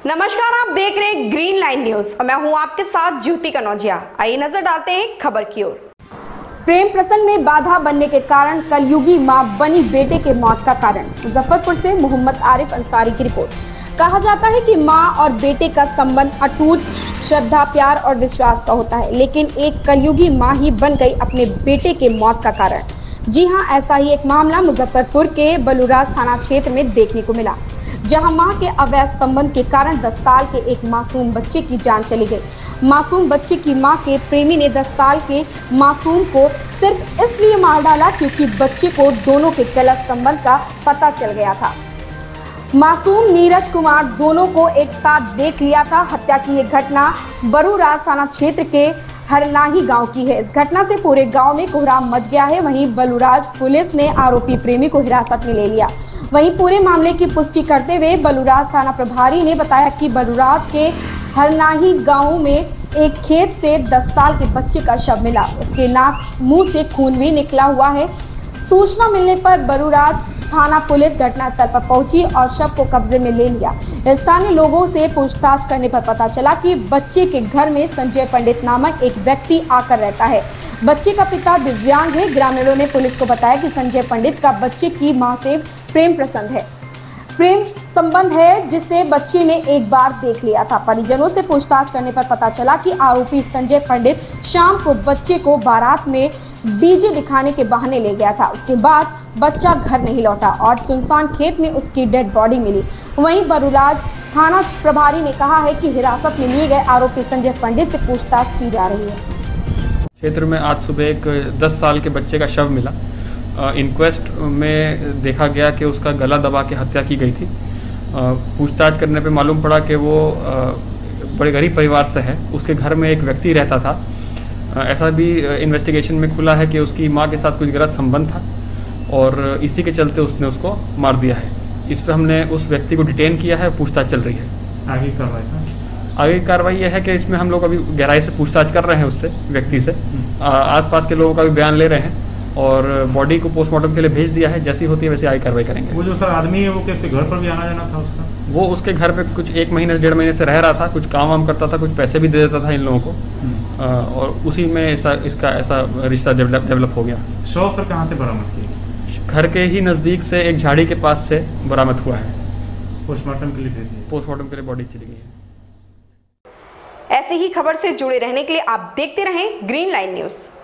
नमस्कार, आप देख रहे हैं ग्रीन लाइन न्यूज और मैं हूं आपके साथ ज्योति कनौजिया। आइए नजर डालते हैं खबर की ओर। प्रेम प्रसंग में बाधा बनने के कारण कलयुगी मां बनी बेटे के मौत का कारण। मुजफ्फरपुर से मोहम्मद आरिफ अंसारी की रिपोर्ट। कहा जाता है कि मां और बेटे का संबंध अटूट श्रद्धा, प्यार और विश्वास का होता है, लेकिन एक कलयुगी मां ही बन गई अपने बेटे के मौत का कारण। जी हां, ऐसा ही एक मामला मुजफ्फरपुर के बलूराज थाना क्षेत्र में देखने को मिला, जहां मां के अवैध संबंध के कारण 10 साल के एक मासूम बच्चे की जान चली गई। मासूम बच्चे की मां के प्रेमी ने 10 साल के मासूम को सिर्फ इसलिए मार डाला क्योंकि बच्चे को दोनों के गलत संबंध का पता चल गया था। मासूम नीरज कुमार दोनों को एक साथ देख लिया था। हत्या की यह घटना बलूराज थाना क्षेत्र के हरनाही गांव की है। इस घटना से पूरे गांव में कोहराम मच गया है। वहीं बलूराज पुलिस ने आरोपी प्रेमी को हिरासत में ले लिया। वहीं पूरे मामले की पुष्टि करते हुए बलूराज थाना प्रभारी ने बताया कि बलूराज के हरनाही गांव में एक खेत से 10 साल के बच्चे का शव मिला। उसके नाक मुंह से खून भी निकला हुआ है। सूचना मिलने पर बलूराज थाना पुलिस घटनास्थल पर पहुंची और शव को कब्जे में ले लिया। स्थानीय लोगों से पूछताछ करने पर पता चला कि बच्चे के घर में संजय पंडित नामक एक व्यक्ति आकर रहता है। बच्चे का पिता दिव्यांग है। ग्रामीणों ने पुलिस को बताया कि संजय पंडित का बच्चे की मां से प्रेम संबंध है, जिसे बच्चे ने एक बार देख लिया था। परिजनों से पूछताछ करने पर पता चला कि आरोपी संजय पंडित शाम को बच्चे को बारात में डीजे दिखाने के बहाने ले गया था। उसके बाद बच्चा घर नहीं लौटा और सुनसान खेत में उसकी डेड बॉडी मिली। वहीं बलूराज थाना प्रभारी ने कहा है कि हिरासत में लिए गए आरोपी संजय पंडित से पूछताछ की जा रही है। क्षेत्र में आज सुबह एक 10 साल के बच्चे का शव मिला। इंक्वेस्ट में देखा गया कि उसका गला दबा के हत्या की गई थी। पूछताछ करने पे मालूम पड़ा कि वो बड़े गरीब परिवार से है। उसके घर में एक व्यक्ति रहता था। ऐसा भी इन्वेस्टिगेशन में खुला है कि उसकी मां के साथ कुछ गलत संबंध था और इसी के चलते उसने उसको मार दिया है। इस पर हमने उस व्यक्ति को डिटेन किया है, पूछताछ चल रही है। आगे की कार्रवाई यह है कि इसमें हम लोग अभी गहराई से पूछताछ कर रहे हैं उससे व्यक्ति से। आसपास के लोगों का भी बयान ले रहे हैं और बॉडी को पोस्टमार्टम के लिए भेज दिया है। जैसी होती है वैसे आगे कार्रवाई करेंगे। वो जो सर आदमी है वो कैसे घर पर भी आना जाना था उसका? वो उसके घर पे कुछ 1 महीने 1.5 महीने से रह रहा था। कुछ काम वाम करता था, कुछ पैसे भी दे देता था इन लोगों को और उसी में इसका ऐसा रिश्ता डेवलप हो गया। शव सर कहाँ से बरामद किया? घर के ही नज़दीक से एक झाड़ी के पास से बरामद हुआ है। पोस्टमार्टम के लिए भेज दिया? पोस्टमार्टम के लिए बॉडी चली गई है। ऐसी ही खबर से जुड़े रहने के लिए आप देखते रहें ग्रीन लाइन न्यूज।